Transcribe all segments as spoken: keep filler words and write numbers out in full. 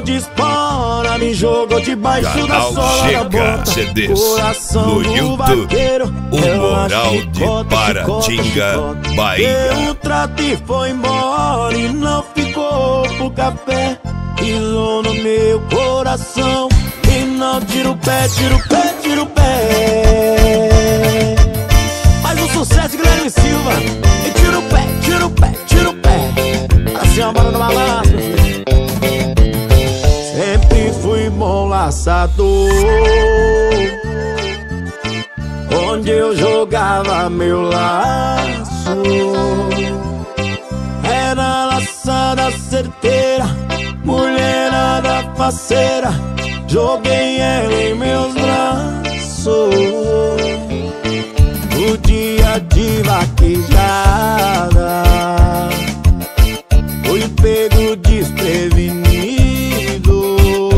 de espora, me jogou debaixo da sola da bota. C Ds Coração no do YouTube, vaqueiro, o ela Moral de chicota, Paratinga, chicota, chicota. Bahia. Deu um trato e foi embora e não ficou pro café. Pisou no meu coração e não tira o pé, tira o pé, tira o pé. Mais um sucesso, Guilherme Silva. E tira o pé, tira o pé, tira o pé. Assim é uma bora no balanço, meu filho. Sempre fui bom laçador, onde eu jogava meu laço. Era laçada certeira, mulherada faceira, joguei ela em meus braços. O dia de vaquejada fui pego desprevenido.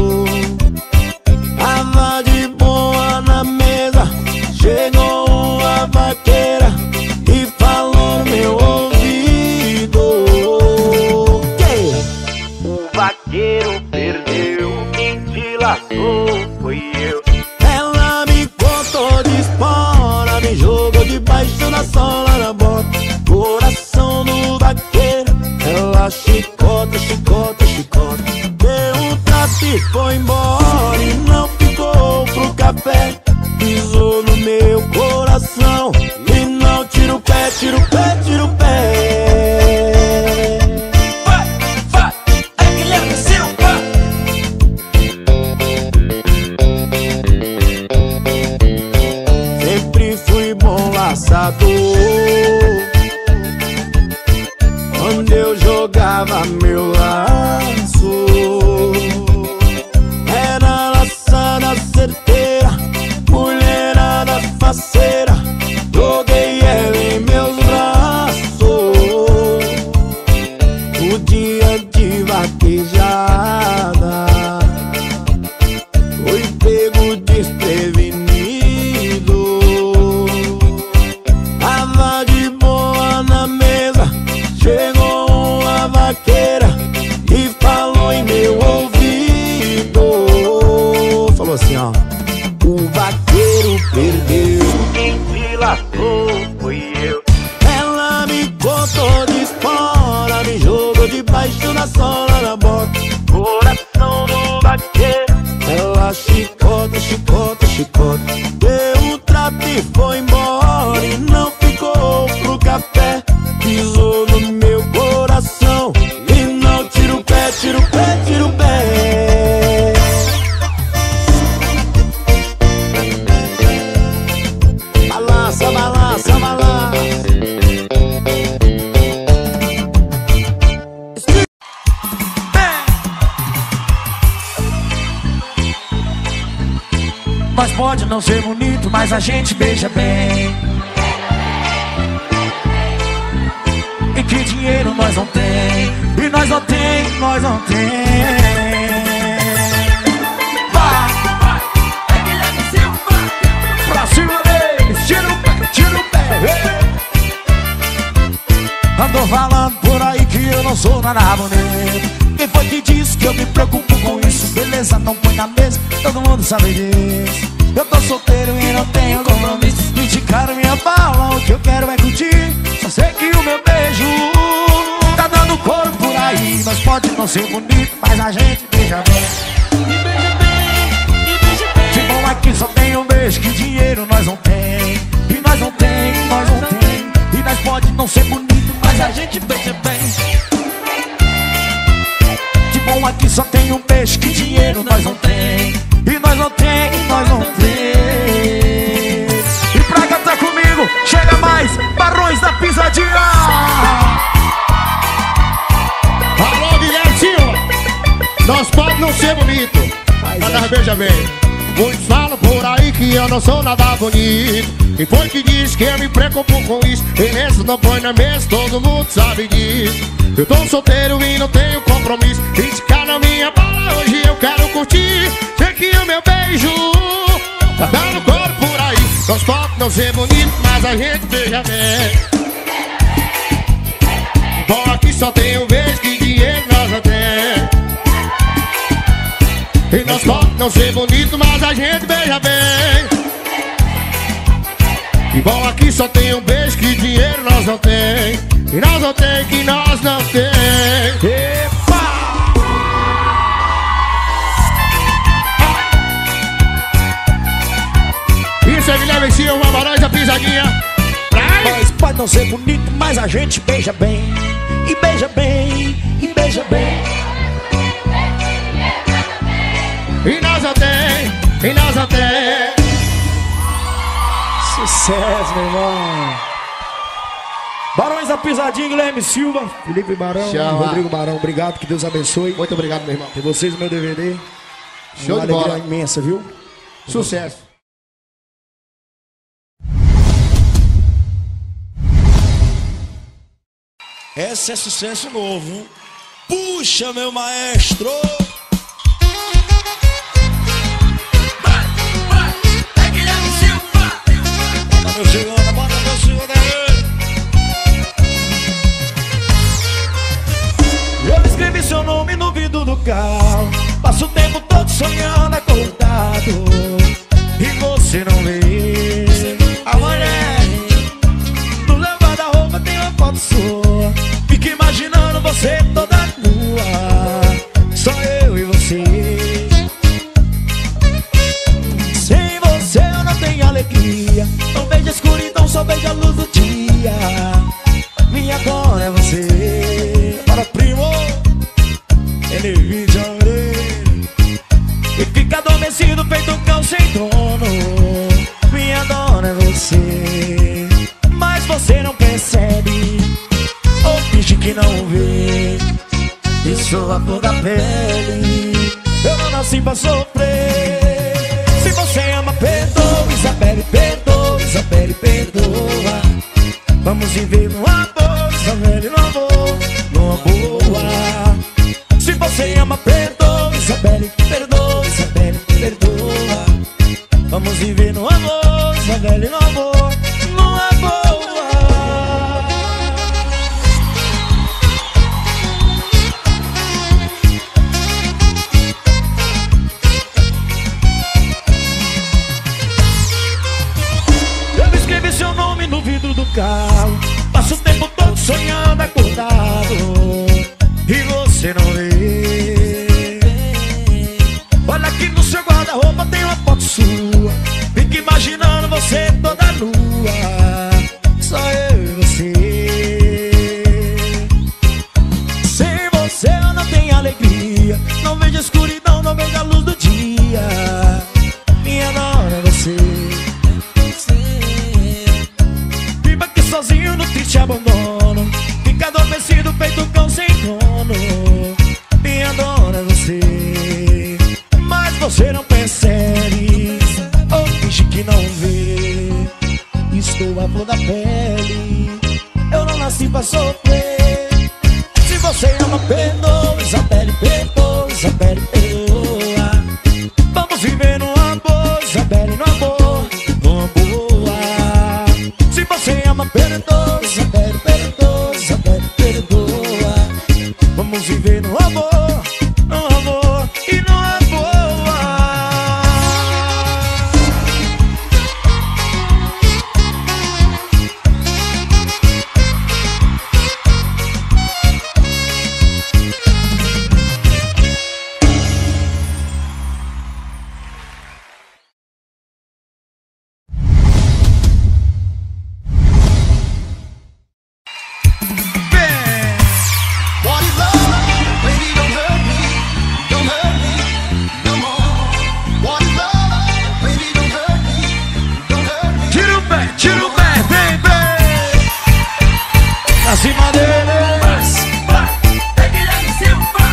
Tava de boa na mesa, chegou uma vaqueira e falou no meu ouvido que o vaqueiro perdeu, quem te lascou foi eu. Ela me contou de espora, me jogou debaixo da sola da bota. Coração do vaqueiro, ela chicota, chicota, chicota. Deu um trato e foi embora e não ficou pro café. Pisou no meu coração e não tira o pé, tira o pé, tira o pé. Vai, vai, é Guilherme Silva. Sempre fui bom laçador, onde eu jogava meu laço. Era laçada certeira, mulherada faceira, joguei ela em meus braços. O dia de vaquejada foi pego desprevenido. Tava de boa na mesa, chegou uma vaqueira e falou em meu ouvido. Falou assim, ó: o vaqueiro perdeu, quem te lascou foi eu. Ela me contou de espora, me jogou debaixo da sola da bota. Coração do vaqueiro, ela chicota, chicota, chicota. Deu um trato e foi embora e não ficou pro café. Pisou no meu coração e não tira o pé, tira o pé, tira o pé. Balança, balança, balança. Nós pode não ser bonito, mas a gente beija bem. E que dinheiro nós não tem, e nós não tem, nós não tem. Vai, vai, é Guilherme Silva. Pra cima deles, tira o pé, tira o pé. Andou falando por aí que eu não sou nada bonito. Quem foi que disse que eu me preocupo com isso? Beleza, não põe na mesa, todo mundo sabe disso. Eu tô solteiro e não tenho compromisso. Indicaram minha bala, o que eu quero é curtir. Só sei que o meu beijo tá dando cor por aí. Nós pode não ser bonito, mas a gente beija bem. E beija bem, e beija bem. De bom aqui só tem um beijo, que dinheiro nós não tem. E nós não tem, nós não tem. E nós pode não ser bonito, mas a gente beija bem. De bom aqui só tem um beijo, que dinheiro nós não tem. E nós não tem, nós não tem. E pra cantar comigo, chega mais, Barões da Pisadinha. Alô, Guilherme Silva. Nós pode não ser bonito, mas nós beija bem. Muitos falam por aí que eu não sou nada bonito. E foi que disse que eu me preocupo com isso. Beleza, não põe na mesa, todo mundo sabe disso. Eu tô solteiro e não tenho compromisso. Indicar na minha bala, hoje eu quero curtir. Sei que o meu beijo tá dando cor por aí. Nós pode não ser bonito, mas a gente beija bem. Bom, aqui só tem um beijo, que dinheiro nós não tem. E nós pode não ser bonito, mas a gente beija bem. E bom, aqui só tem um beijo, que dinheiro nós não tem. E nós não tem, que nós não tem. Epa! Isso é Guilherme Silva, Marões da Pisadinha. Nós pode não ser bonito, mas a gente beija bem. E beija bem, e beija bem. E nós não tem, e nós não tem. Sucesso, meu irmão. Barões da Pisadinha, Guilherme Silva, Felipe Barão, Tchau, Rodrigo Barão, obrigado, que Deus abençoe. Muito obrigado, meu irmão. E vocês no meu D V D. Show Uma de alegria bola. imensa, viu? Sucesso. Esse é sucesso novo. Puxa, meu maestro. É Guilherme Silva. Bota meu segunda, bota meu segunda aí. Eu escrevi seu nome no vidro do carro. Passo o tempo todo sonhando acordado. E você não vê. Amanhã no levada-roupa tem uma foto sua. Fico imaginando você toda nua. Só eu e você. Sem você eu não tenho alegria. Não vejo a escuridão, só vejo a luz do dia. Minha dona é você. Para primo. Ele vídeo e fica adormecido feito um cão sem dono. Minha dona é você. Mas você não percebe, ou finge que não vê. E sou a flor da pele. Eu não nasci pra sofrer. Se você ama, perdoa. Isabelle, perdoa. Isabelle, perdoa. Vamos viver no amor. Isabelle, no amor, numa boa. Se você ama, perdoa. Isabelle, perdoa. Isabelle, perdoa. Vamos viver no amor. Isabelle, no amor, numa boa. Eu escrevi seu nome no vidro do carro. Passo o tempo todo sonhando acordado. E você não vê. Olha aqui no seu guarda-roupa tem uma foto sua. Fico imaginando você toda nua. Só eu e você. Sem você eu não tenho alegria. Não vejo a escuridão, não vejo a luz do dia. Minha dona é você. Viva aqui sozinho no triste abandono. Fica adormecido feito um cão sem dono. Minha dona é você. Mas você não percebe, ou finge que não vê. Estou a flor da pele. Eu não nasci pra sofrer. Se você ama, perdoa. Isabelle, perdoa. Isabelle, perdoa. Vamos viver no amor. Isabelle, no amor, numa boa. Se você ama, perdoa. Isabelle, perdoa. Isabelle, perdoa. Vamos viver no amor, no amor e numa boa. Tira o pé, tira o pé, vem, vem. Pra cima dele. É Guilherme Silva.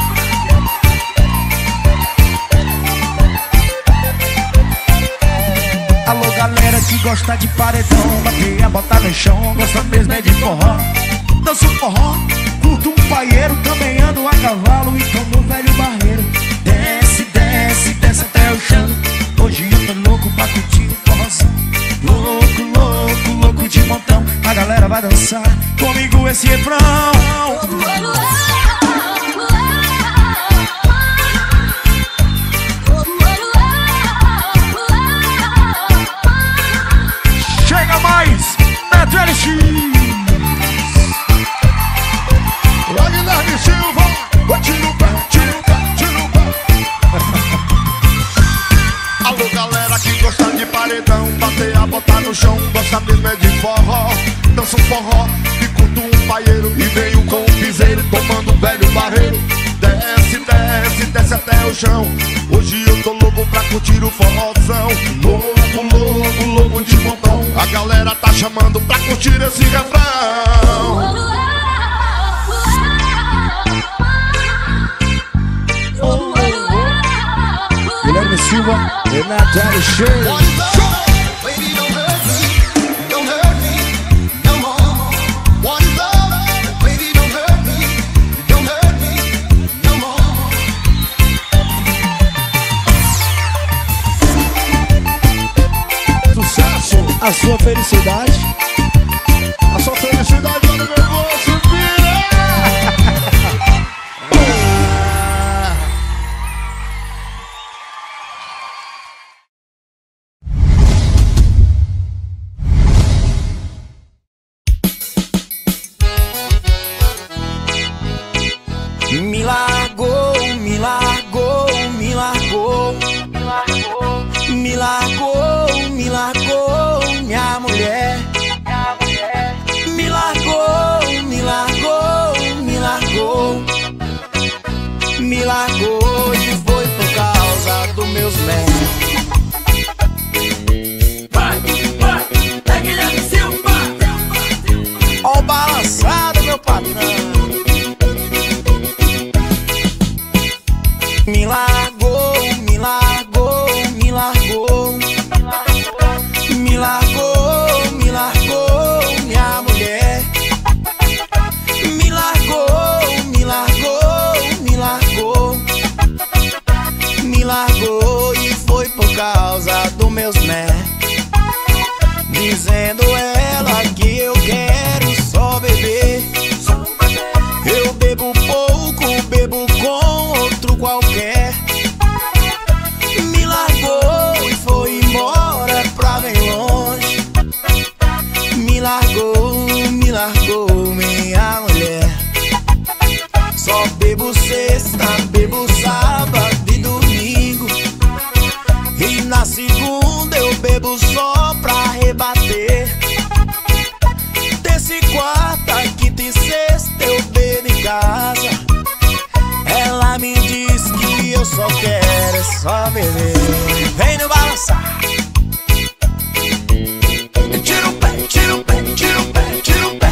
Alô, galera que gosta de paredão, bater a bota no chão, gosta mesmo é de forró. Danço forró, curto um paieiro, também ando a cavalo e como um velho barreiro. Desce, desce, desce até o chão. Hoje eu tô louco pra curtir o forrozinho. Louco, louco, louco de montão. A galera vai dançar comigo esse refrão. gosta mesmo é de forró. Dança um forró e curto um paieiro. E venho com um piseiro tomando um velho barreiro. Desce, desce, desce até o chão. Hoje eu tô louco pra curtir o forrozão. Louco, louco, louco de montão. A galera tá chamando pra curtir esse refrão. Guilherme Silva, Renato Show. A sua felicidade, a sua felicidade no meu bolso, me largou, me largou, me largou, me largou, me largou, minha mulher. Me largou, me largou, me largou, me largou e foi por causa dos meus médicos. Vai, vai, é Guilherme Silva. Ó o balançado, meu patrão. Me largou, me largou, me largou, me largou, me largou, minha mulher. Me largou, me largou, me largou, me largou e foi por causa dos meus médicos. Dizendo ela que eu quero só beber. Eu bebo pouco, bebo com outro qualquer. Me largou e foi embora pra bem longe. Me largou, me largou, minha mulher. Só bebo sexta, bebo sábado e domingo. E na segunda eu bebo só pra rebater. Terça e quarta, quinta e sexta eu bebo em casa. Ela me diz que eu só quero é só beber. Vem no balançar. Tira o pé, tira o pé, tira o pé, tira o pé.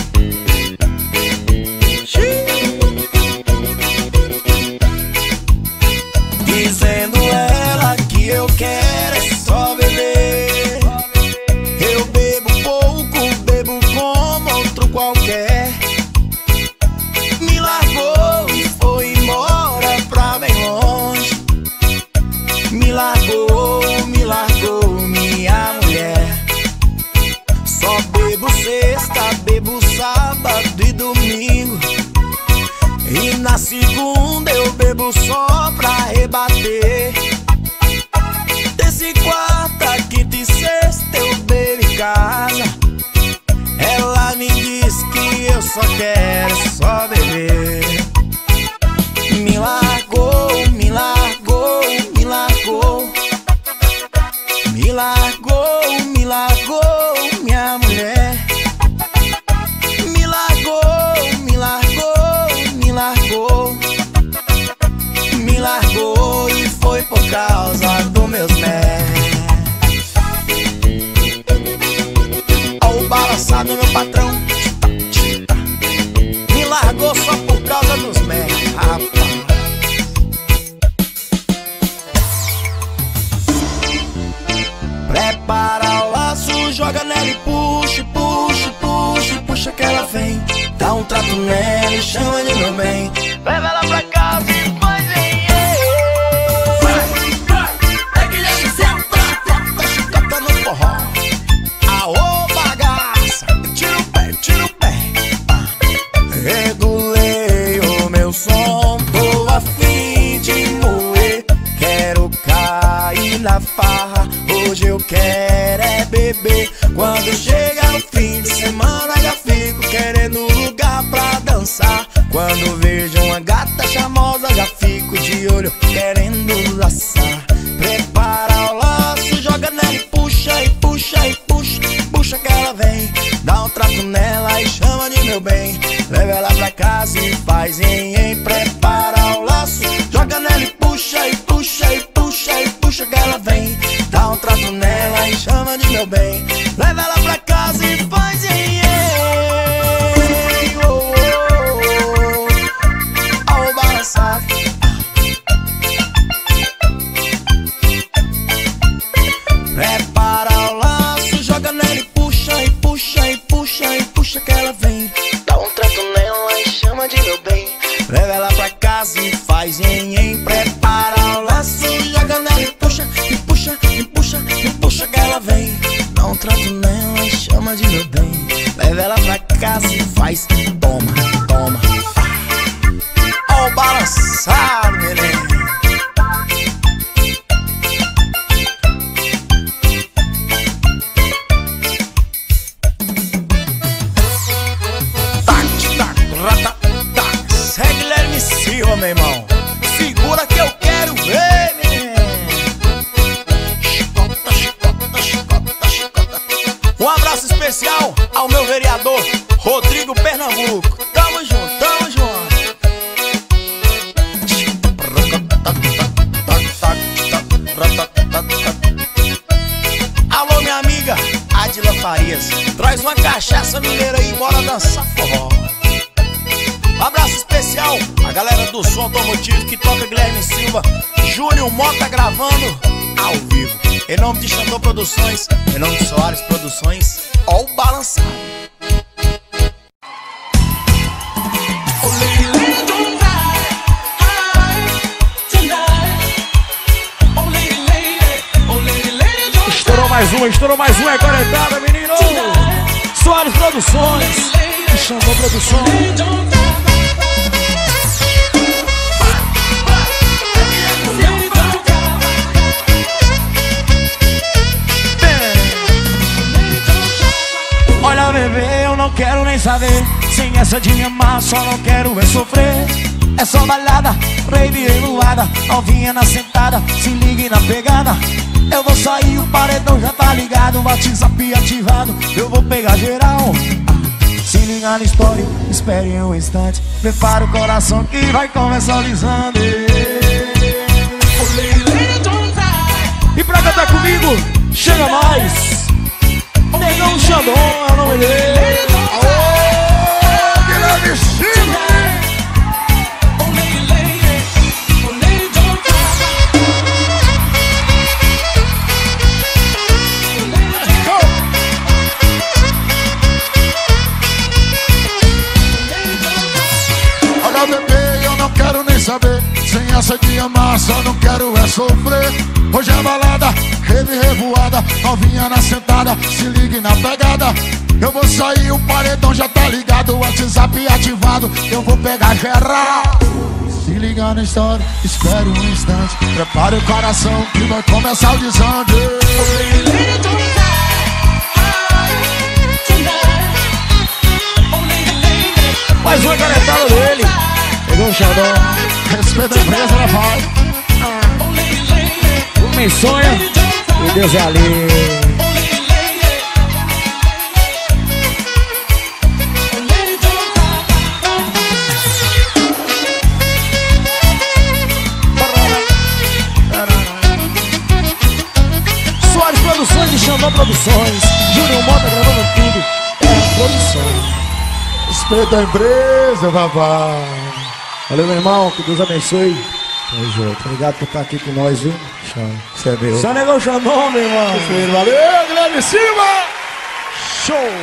Dizendo ela que eu quero é só beber. Eu bebo pouco, bebo como outro qualquer. Me largou e foi embora pra bem longe. Me largou, me largou, minha mulher. Só bebo sexta, bebo sábado e domingo. E na segunda eu bebo só pra rebater. Terça e quarta, quinta e sexta eu bebo em casa. Ela me diz que eu só quero só beber. Me largou, me largou, me largou, me largou, me largou, minha mulher. Me largou, me largou, me largou, me largou e foi por causa dos meus médicos. Ó o balançado, meu patrão. Me largou só por causa dos médicos, rapaz. Prepara o laço, joga nela e puxa, puxa, puxa, puxa que ela vem. Dá um trato nela e chama de meu bem. Leva ela pra casa e faz bem. Vai, vai, é Guilherme Silva. Tá chicota no forró. Aô, bagaça, tira o pé, tira o pé. Ah. Regulei o meu som, tô a fim de moer. Quero cair na farra, hoje eu quero é beber. Quando chega o fim de semana já fico querendo lugar pra dançar. Quando vejo uma gata charmosa já fico de olho querendo laçar. Prepara o laço, joga nela e puxa, e puxa, e puxa, puxa meu bem. Leva ela pra casa e faz em, em. Prepara o laço, joga nela e puxa, e puxa, e puxa, e puxa que ela vem. Dá um trato nela e chama de meu bem. Leva ela pra casa e faz em, em. Oh, oh, oh, oh, balançar. Prepara o laço, joga nela e puxa, e puxa, e puxa, e puxa que ela vem. Dá um trato nela e chama de meu bem. Leva ela pra casa e faz em, em. Prepara o laço, joga nela e puxa, e puxa, e puxa, e puxa que ela vem. Dá um trato nela e chama de meu bem. Leva ela pra casa e faz. Toma, toma. Ó, oh, balançado, menino. Meu irmão, segura que eu quero ver, menino. Chicota, chicota, chicota, chicota. Um abraço especial ao meu vereador Rodrigo Pernambuco. Tamo junto, tamo junto. Alô, minha amiga Adila Farias, traz uma cachaça mineira aí, bora dançar forró. Um abraço especial a galera do som automotivo que toca Guilherme Silva, Júnior Mota gravando ao vivo. Em nome de Xandô Produções, em nome de Soares Produções, ó o balançado. Estourou mais uma, estourou mais uma, é quarentada, menino! Soares Produções e Xandô Produções. Olha, bebê, eu não quero nem saber. Sem essa de me amar, só não quero é sofrer. É só balada, rave revoada, novinha na sentada, se ligue na pegada. Eu vou sair, o paredão já tá ligado, o WhatsApp ativado, eu vou pegar geral. Se liga na história, espere um instante, prepara o coração que vai começar alisando. E pra cantar comigo, chega mais. Negão Xandô é o nome dele. Aô, Guilherme Silva. Olha, bebê, eu não quero nem saber. Sem essa de amar, só não quero é sofrer. Hoje é balada, rave revoada, novinha na sentada, se ligue na pegada. Eu vou sair, o paredão já tá ligado, o WhatsApp ativado, eu vou pegar geral. Se liga na história, espere um instante, prepare o coração que vai começar o desande. Mais uma canetada dele. Pegou o Xandô. Respeita a empresa, né, pai? Homem sonha e Deus é ali. Soares Produções e Xandô Produções, Júnior Mota gravando tudo. É produção. Respeita a empresa, papai. Valeu, meu irmão, que Deus abençoe. Tamo junto. Obrigado por estar aqui com nós, viu? Você é meu. Só negão Xandô, meu irmão. Valeu, Guilherme Silva. Show.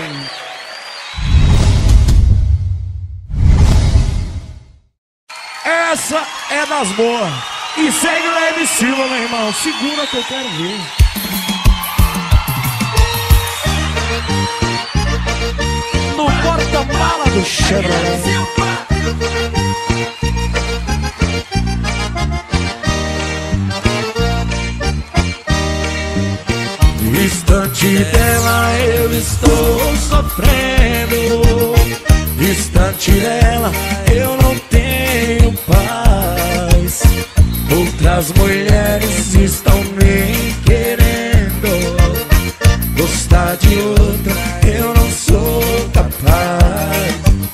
Essa é das boas. E segue o Guilherme Silva, meu irmão. Segura que eu quero ver. No porta-mala do Chevrolet. Distante dela eu estou sofrendo. Distante dela eu não tenho paz. Outras mulheres estão me querendo. Gostar de outra eu não sou capaz.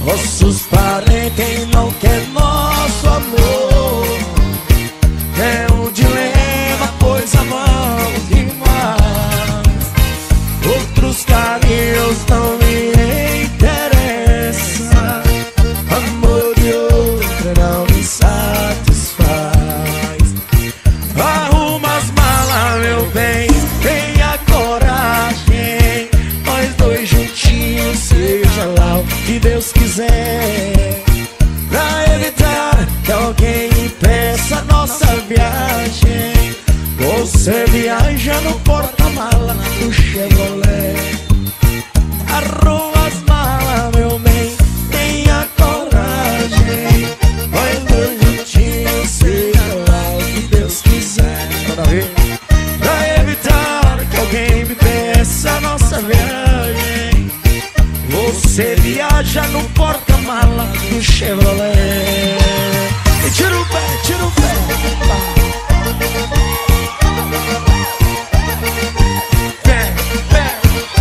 Nossos parentes não querem nosso amor. É um dilema, pois amamos demais. Outros carinhos não me interessam. Amor de outro não me satisfaz. Arruma as malas, meu bem, tenha coragem. Nós dois juntinhos, seja lá o que Deus quiser. Pra evitar que alguém impeça nossa viagem, você viaja no porta-mala do Chevrolet. Arruma as malas, meu bem, tenha coragem. Nós dois juntinhos, seja lá o que Deus quiser. Pra evitar que alguém me peça nossa viagem, você viaja no porta-mala do Chevrolet. E tira o pé, tira o pé. Pé, pé.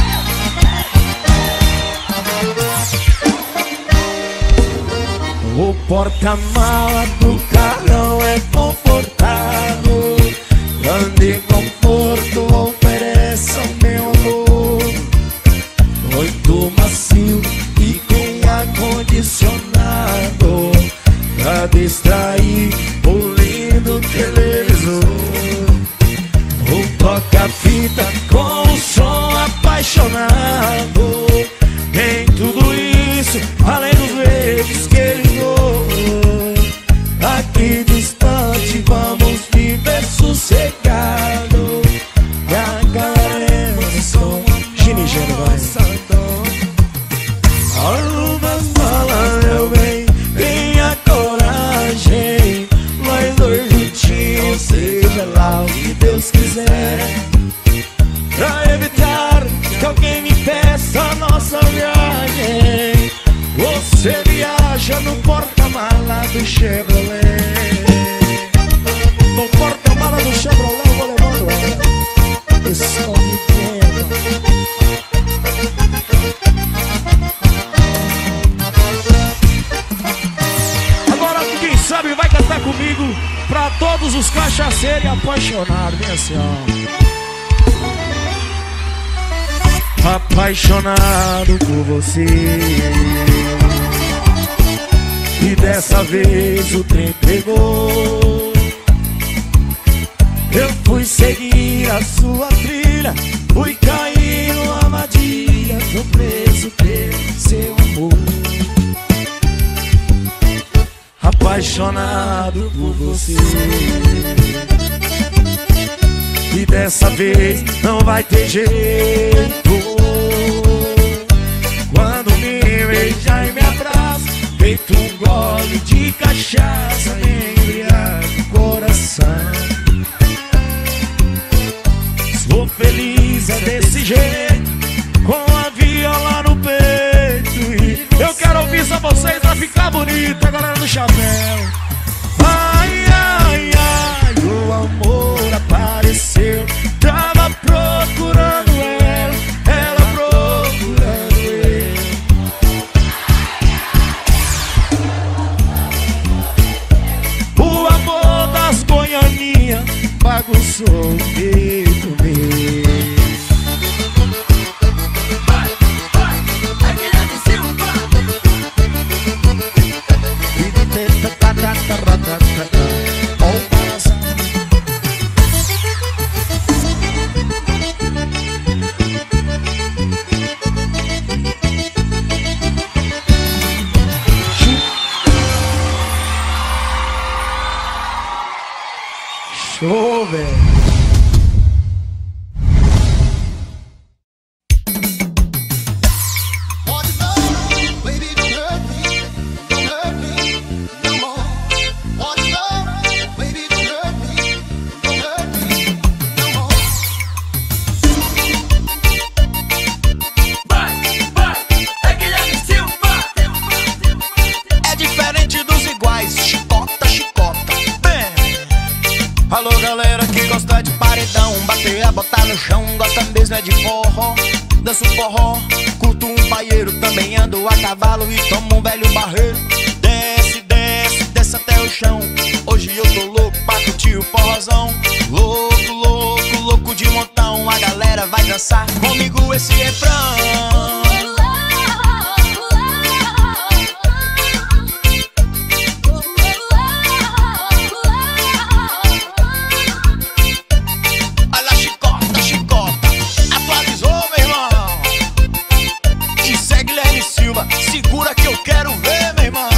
O porta-mala do carrão é confortável, grande conforto oferece ao meu amor. Muito macio e com ar-condicionado, pra distrair o lindo televisor. O toca-fita com o som apaixonado. Tem tudo isso, além dos beijos que ele deu. Aqui distante vamos viver sossegado. E acabaremos com Gini Gênio, vai. Arruma as malas, meu bem, tenha coragem. Nós dois juntinhos, seja lá o que Deus quiser. Pra evitar que alguém me peça a nossa viagem, você viaja no porta-mala do Chevrolet. No porta-mala do Chevrolet eu vou levando ela. Esse homem pequeno. Agora quem sabe vai cantar comigo pra todos os cachaceiros e apaixonados. Vem assim, ó. Apaixonado por você, e dessa vez o trem pegou. Eu fui seguir a sua trilha, fui cair numa armadilha, tô preso pelo seu amor. Apaixonado por você, e dessa vez não vai ter jeito. Quando me beija e me abraça, feito um gole de cachaça, me embriaga o coração. Sou feliz é desse jeito, com a viola no peito. E eu quero ouvir só vocês pra ficar bonito, agora no chapéu. Ai, ai, ai, o amor apareceu. Tava procurando ela, ela procurando ele. O amor das goianinhas bagunçou o peito meu. Show, velho. Alô galera que gosta de paredão, bater a botar no chão, gosta mesmo é de forró. Danço forró, curto um paieiro paieiro, também ando a cavalo e tomo um velho barreiro. Desce, desce, desce até o chão. Hoje eu tô louco pra curtir o forrozão. Louco, louco, louco de montão. A galera vai dançar comigo esse refrão. Segura que eu quero ver, meu irmão.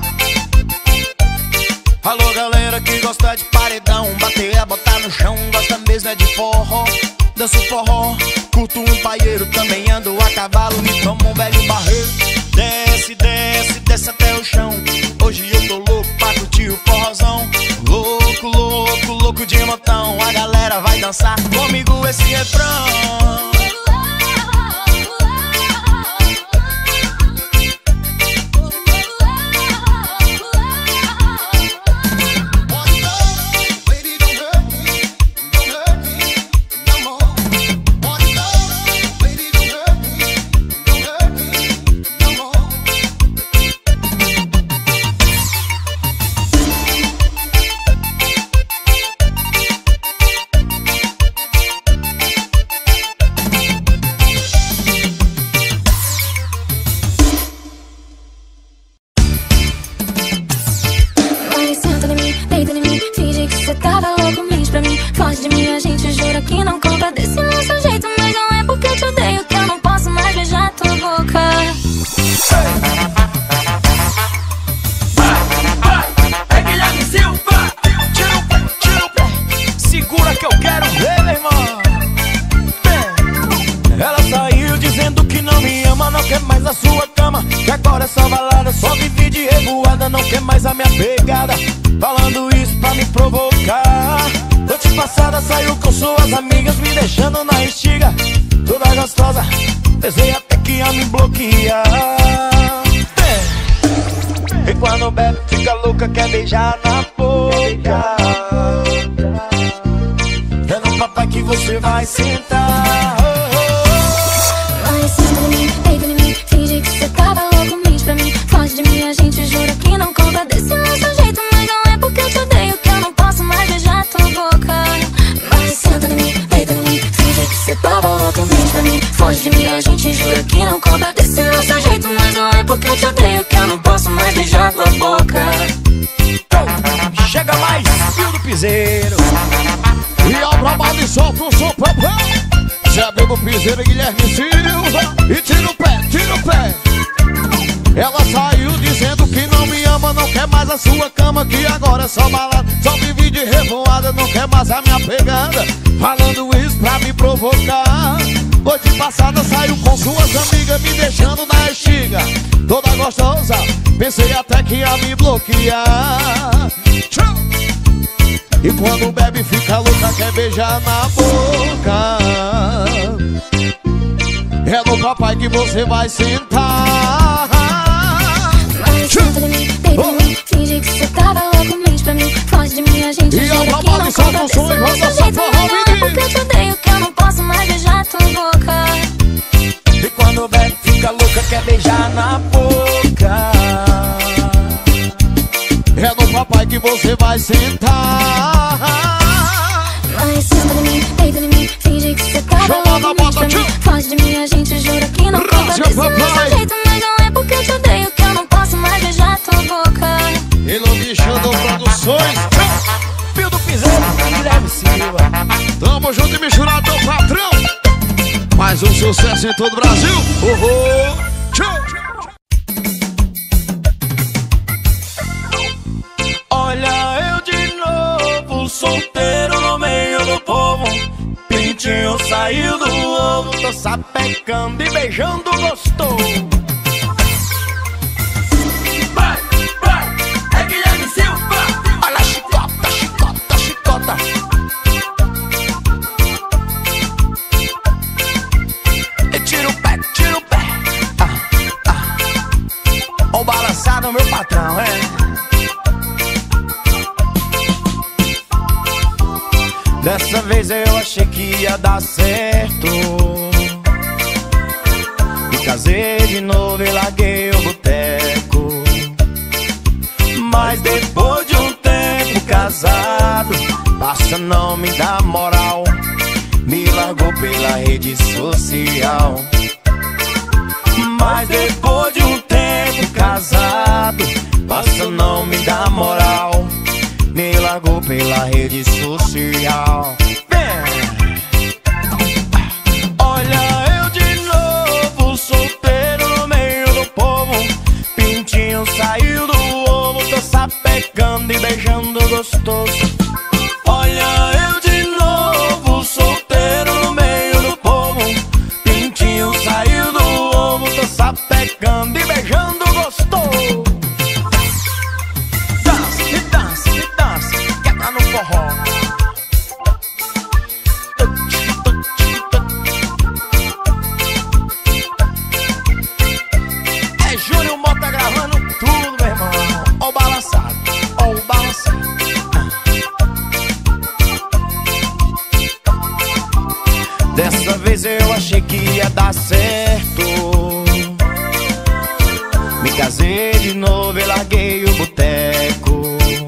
Alô, galera que gosta de paredão, bater é botar no chão, gosta mesmo é de forró. Danço forró, curto um paieiro, também ando a cavalo, me tomo um velho barreiro. Desce, desce, desce até o chão. Hoje eu tô louco pra curtir o forrozão. Louco, louco, louco de montão. A galera vai dançar comigo esse refrão. Pensei até que ia me bloquear. É. E quando bebe fica louca, quer beijar na boca. É no papai que você vai sentar. Oh, oh. Vai senta em mim, deita em mim, finge que você tava louco, mente pra mim. Foge de mim, a gente jura que não conta desse nosso jeito. Mas não é porque eu te odeio que eu não posso mais beijar tua boca. Vai senta em mim, deita em mim, finge que você tava louco, mente pra mim. Foge de mim, a gente jura que não conta desse nosso jeito. Mas não é porque eu te odeio que eu não posso mais beijar tua boca. Chega mais, fio do piseiro. E ao trabalho e solta o som, papai. Zé do Piseiro e Guilherme Silva. E tira o pé, tira o pé. Ela saiu dizendo que não me ama, não quer mais a sua cama, que agora é só balada, só vive de revoada, não quer mais a minha pegada. Falando isso pra me provocar. Noite passada saiu com suas amigas, me deixando na estiga. Toda gostosa, pensei até que ia me bloquear. Tchau! E quando bebe fica louca, quer beijar na boca. É no papai que você vai sentar. Vai, senta em mim, deita em mim, finge que você tava louco, mente pra mim. Foge de mim, a gente E jura a que trabalho não e solta conta o som desse e roda nosso essa jeito. forró, Mas não é menino. porque eu te odeio que eu não posso mais beijar tua boca. E quando bebe fica louca, quer beijar na boca. É no papai que você vai sentar. Vai, senta em mim, deita em mim, finge que você tava Chama na louco, mente bota, pra mim. tchau. Foge de mim, a gente jura que não conta Brasil, desse papai. nosso jeito. Mas não é porque eu te odeio que eu não posso mais beijar tua boca. Iluminando Produções. Fio do piseiro, Guilherme Silva. Tamo junto e misturado, meu patrão. Mais um sucesso em todo o Brasil. Uhul. Tchau. Olha eu de novo, solteiro no meio do povo. Pintinho saiu do ovo, tô sapecando e beijando gostoso. Vai, vai, é Guilherme Silva. Olha a chicota, chicota, chicota. E tira o pé, tira o pé. Ah, ah. Ó, balançado meu patrão, é. Dessa vez eu achei que ia dar certo. Fica casei de novo e larguei o boteco. Mas depois de um tempo casado, passa não me dá moral, me largou pela rede social. Mas depois de um tempo casado, passa não me dá moral, me largou pela rede social. Olha eu de novo, solteiro no meio do povo. Pintinho saiu do ovo, tô sapecando e beijando gostoso. Olha eu de novo, solteiro no meio do povo. Pintinho saiu do ovo, tô sapecando e beijando gostoso. Dança, e dança, e dança, quer tá no forró. É Júnior Mota gravando tudo, meu irmão. Ó o balançado, ó o balançado. Dessa vez eu achei que ia dar certo. Me casei de novo e larguei o boteco.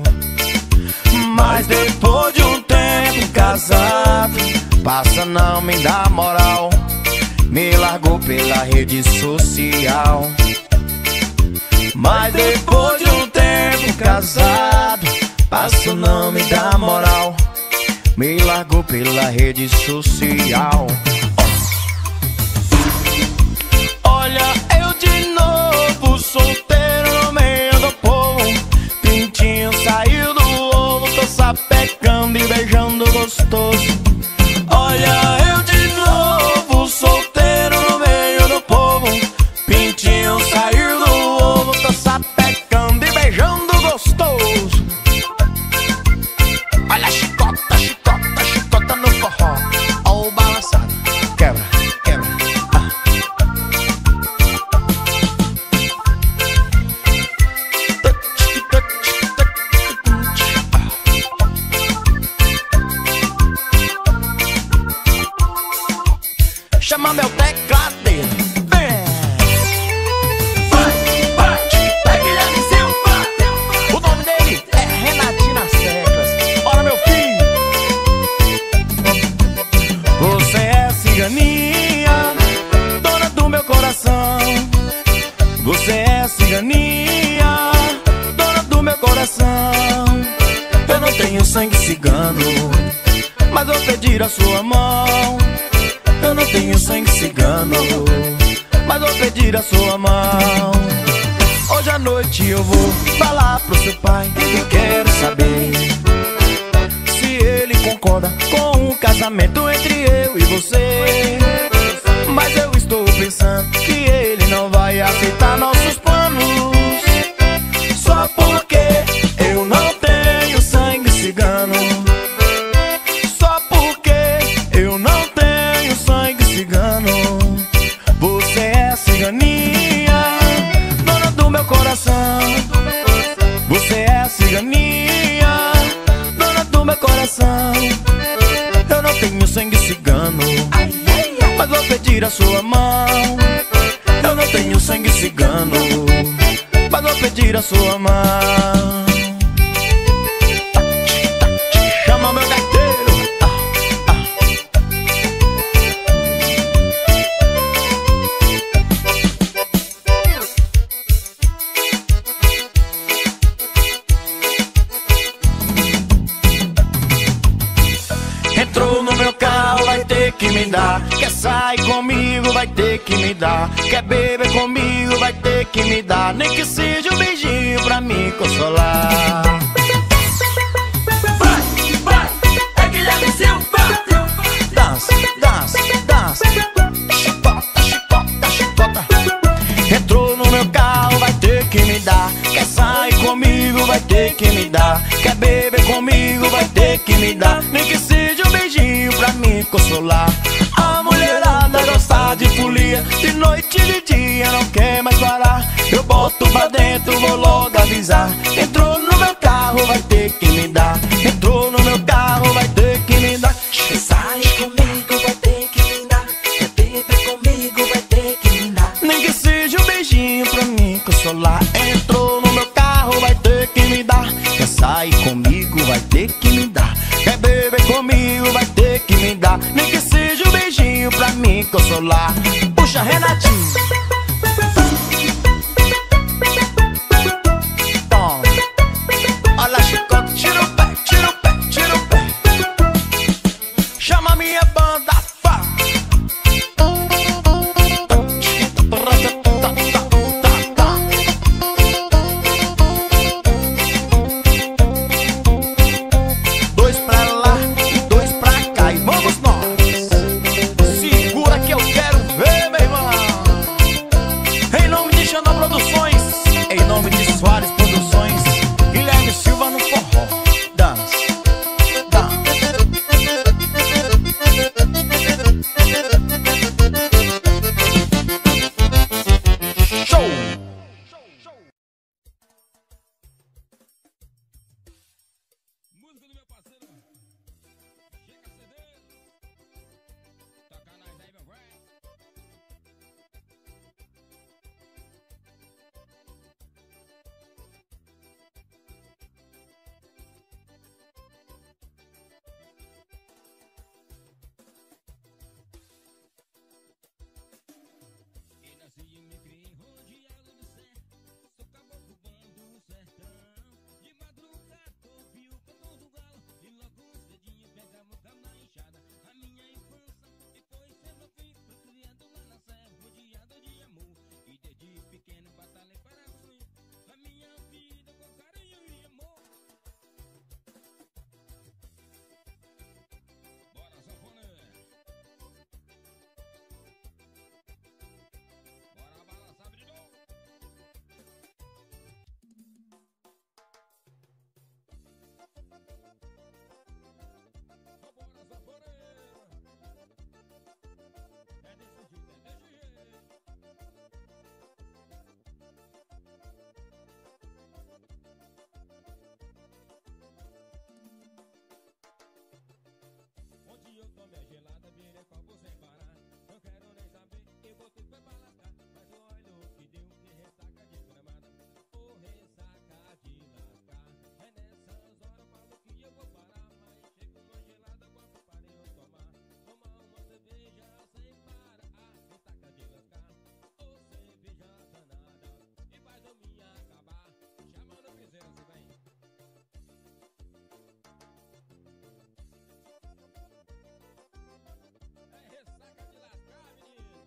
Mas depois de um tempo casado, passa não me dá moral, me largou pela rede social. Mas depois de um tempo casado, passa não me dá moral, me largou pela rede social. Olha eu de novo, solteiro no meio do povo. Pintinho saiu do ovo, tô sapecando e beijando gostoso. Olha eu de novo, solteiro no meio do povo. Pintinho saiu do ovo, tô sapecando e beijando gostoso. Olha a chicota, chicota, chicota no forró. Ó o balançado, quebra, quebra, ah. Chama meu tecladeiro, vem. É Guilherme Silva. O nome dele é Renatinho nas teclas. Ora meu filho, você é ciganinha, dona do meu coração. Você é ciganinha, dona do meu coração. Eu não tenho sangue cigano, mas vou pedir a sua mão. Eu não tenho sangue cigano, mas vou pedir a sua mão. Hoje à noite eu vou falar pro seu pai. Eu quero saber se ele concorda com o casamento entre eu e você. Mas eu estou pensando que ele não vai aceitar nossos planos, só porque eu não tenho sangue cigano. Só porque eu não tenho sangue cigano. Você é ciganinha, dona do meu coração. Você é ciganinha, dona do meu coração. Eu não tenho sangue cigano, mas vou pedir a sua mão. Eu não tenho sangue cigano, mas vou pedir a sua mão. Chama meu gaiteiro, ah, ah. Entrou no meu carro, vai ter que me dar. Quer sair comigo, vai ter que me dar. Quer beber comigo, vai ter que me dar. Nem que seja um beijinho pra me consolar. Vai, vai, é Guilherme Silva. Dança, dança, dança. Chicota, chicota, chicota. Entrou no meu carro, vai ter que me dar. Quer sair comigo, vai ter que me dar. Quer beber comigo, vai ter que me dar. Nem que seja um beijinho pra me consolar. A mulherada gosta de folia, de noite e de dia não quer mais parar. Eu boto pra dentro, vou logo avisar. Entrou no meu carro, vai ter que me dar. Entrou no meu carro, vai ter que me dar. Quer sair comigo, vai ter que me dar. Quer beber comigo, vai ter que me dar. Nem mim que eu sou lá. Puxa, Renatinho. Toma. Olha, chicote, tira o pé, tira o pé, tira o pé. Chama minha banda, fá. Dois pra lá e dois pra cá e vamos nós. Segura que eu quero ver, meu irmão. Em nome de Xandão Produções, em nome de Soares Produções, Guilherme Silva no forró. Dança, dança. Show! Música do meu parceiro Chega Cedeiro. Toca nós aí, meu velho. E nasci e me criei rodeado de serra. Sou caboclo bom do sertão. De madrugada ouvi o cantor do galo. E logo cedinho pegava o cabo na enxada. A minha infância e foi sendo feito. Fui criado lá na serra, rodeado de amor. E desde pequeno batalhei para sonhar a minha vida com carinho e amor. Bora, sanfoneiro. Bora balançar de novo. Vambora, sanfoneiro. É desse jeito, é desse jeito. Onde eu tomei a gelada, virei copo sem parar. Não quero nem saber, eu botei foi pra lascar. Mas olha o que deu, que ressaca de gramada. Ô ressaca de lascar. É nessas horas eu falo que eu vou parar. Mas chega uma gelada, quando parei eu tomar. Tomar uma cerveja sem parar. Ressaca de lascar. Ô cerveja danada. E faz eu me acabar. Chamando o piseiro, se vem. É ressaca de lascar, menino.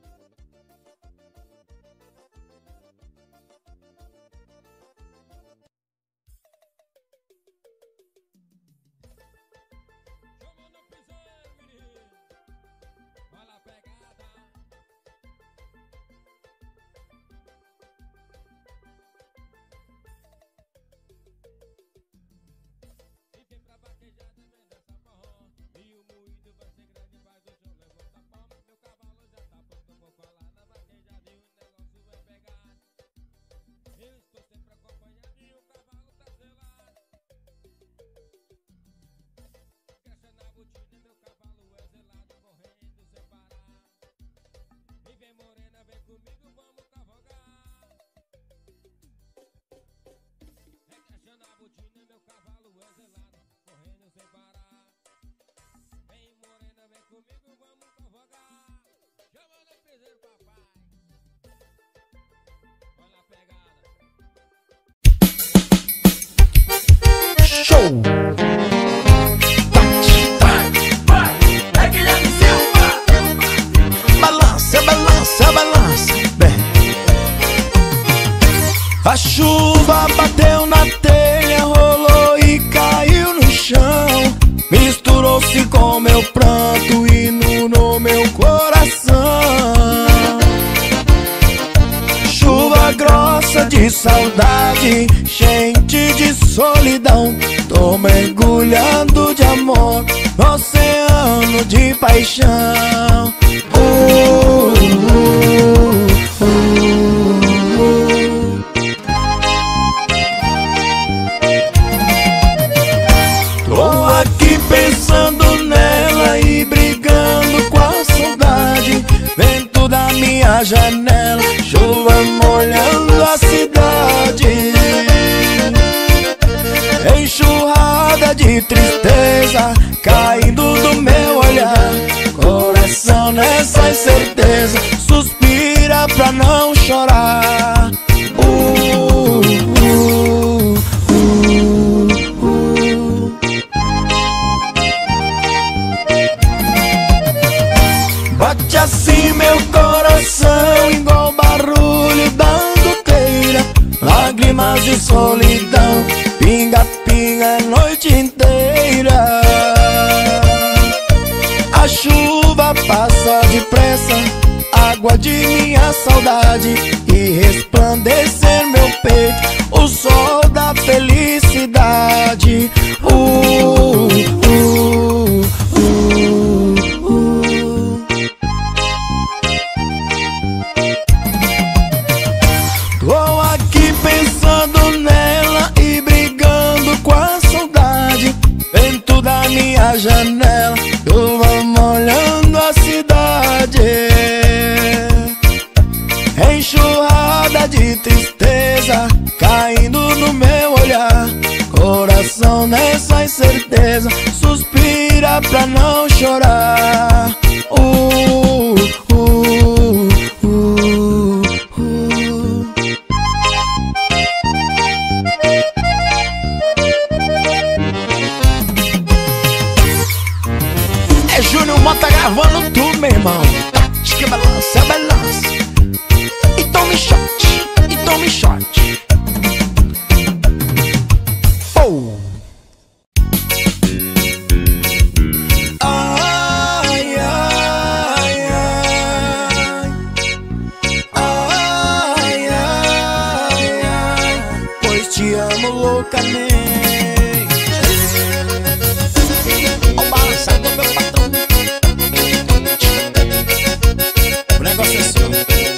Chamando o piseiro, menino. Olha a pegada. E vem pra vaquejar também dessa forró. E o moído vai ser grande, faz o chão, levanta a palma. Meu cavalo já tá pronto, vou falar na vaquejada e o negócio vai pegar. Eu estou sempre acompanhado e o cavalo tá selado. Caixa na botina, meu cavalo é zelado, correndo sem parar. E vem morena, vem comigo, vamos cavalgar. É caixa na botina, meu cavalo é zelado, correndo sem parar. Vem morena, vem comigo, vamos cavalgar. Chama no piseiro, papai. Olha a pegada. Show! Vai, é Guilherme Silva. Balança, balança, balança. Bem. A chuva bateu na telha, rolou e caiu no chão. Misturou-se com meu pranto e inundou meu coração. Chuva grossa de saudade, enchente de solidão. Tô mergulhando de amor, oceano de paixão. Uh, uh, uh, uh. Tô aqui pensando nela e brigando com a saudade. Vento da minha janela, chuva molhando a cidade. Enxurrada de tristeza caindo do meu olhar. Coração nessa incerteza. tristeza, suspira pra não chorar. uh, uh, uh, uh. Bate assim meu coração, igual barulho da goteira, lágrimas de solidão, pinga, pinga a noite inteira. A chuva passa depressa, água de minha saudade, e resplandecer meu peito o sol da felicidade. uh, uh, uh, uh. Tô aqui pensando nela e brigando com a saudade. Vento da minha janela, chuva molhando a cidade. Enxurrada de tristeza caindo no meu olhar, coração nessa incerteza, suspira pra não chorar. uh, uh, uh, uh. É Júnior Mota gravando tudo, meu irmão. Diz que balança, balança. E tome shot, e tome shot. Oh. Ai, ai, ai. Ai, ai, ai. Pois te amo loucamente. Ó o balançado do meu patrão. O negócio é seu.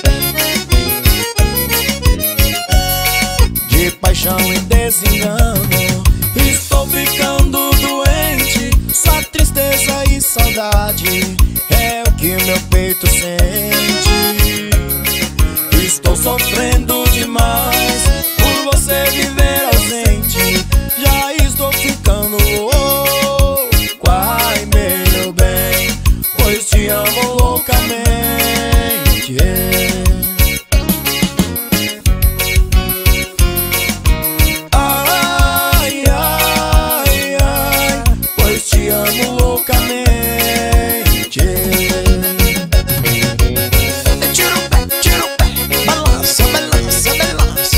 De paixão e desengano, estou ficando doente. Só tristeza e saudade é o que meu peito sente. Estou sofrendo demais por você viver ausente. Já estou ficando louco, ai meu bem, pois te amo loucamente. Ai, ai, ai, pois te amo loucamente. Tira o pé, tira o pé, balança, balança, balança.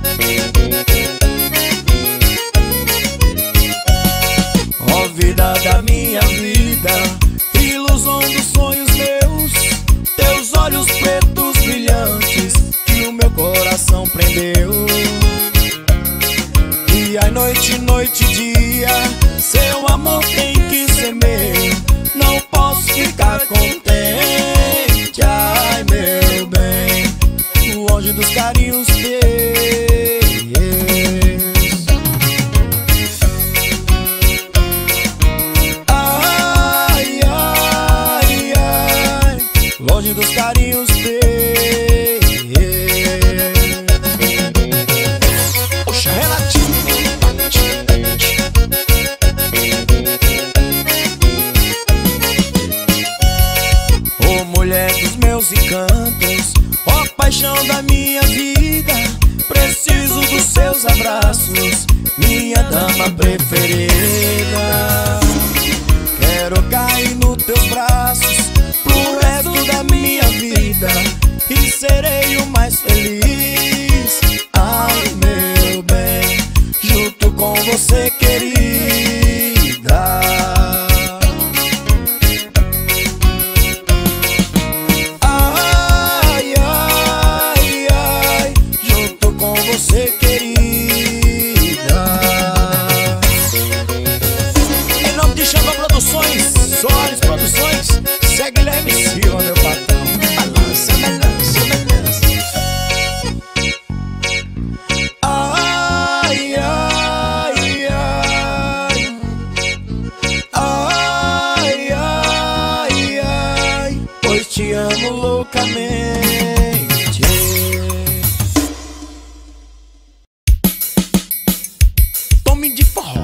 Ó vida da minha vida, ilusão dos sonhos meus, teus olhos pretos brilhantes que o meu coração prendeu. Dia, noite, noite, dia, seu amor tem que ser meu. Não posso ficar contente, ai meu bem, longe dos carinhos teus. Ai, ai, ai, longe dos carinhos teus. Poxa, Renatinho. Ô mulher dos meus encantos, ó paixão da minha vida, preciso dos seus abraços, minha dama preferida. Quero cair nos teus braços pro resto da minha vida e serei o mais feliz. Ai meu bem, junto com você, querida. Ai, ai, ai, junto com você, querida. Em nome de Xandão Produções, Soares Produções, segue Guilherme Silva, meu patrão. Balança, balança, balança. Ai, ai, ai. Ai, ai, ai, pois te amo loucamente. Tome de forró.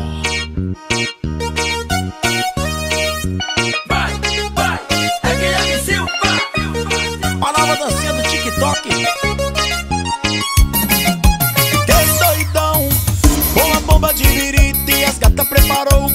Vai, vai, é Guilherme Silva.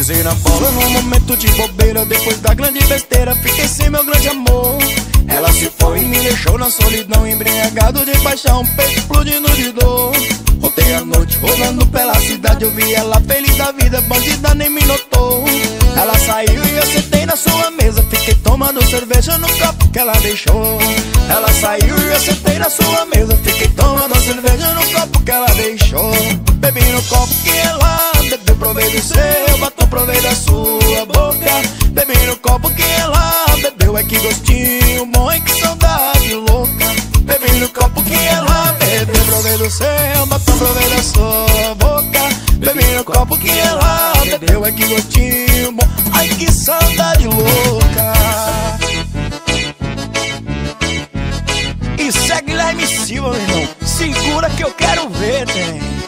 Pisei na bola num momento de bobeira. Depois da grande besteira, fiquei sem meu grande amor. Ela se foi e me deixou na solidão, embriagado de paixão, peito explodindo de dor. Voltei à noite, rolando pela cidade. Eu vi ela feliz da vida, bandida nem me notou. Ela saiu e eu sentei na sua mesa. Fiquei tomando cerveja no copo que ela deixou. Ela saiu e eu sentei na sua mesa. Fiquei tomando cerveja no copo que ela deixou. Bebi no copo que ela bebeu, provei do seu batom, provei da sua boca. Bebi no copo que ela bebeu, é que gostinho bom, é que saudade louca. Bebi no copo que ela bebeu, provei do seu batom, provei da sua boca. Bebi no copo que ela bebeu, é que gostinho bom, ai que saudade louca. E segue Guilherme Silva, meu irmão. Segura que eu quero ver, tem.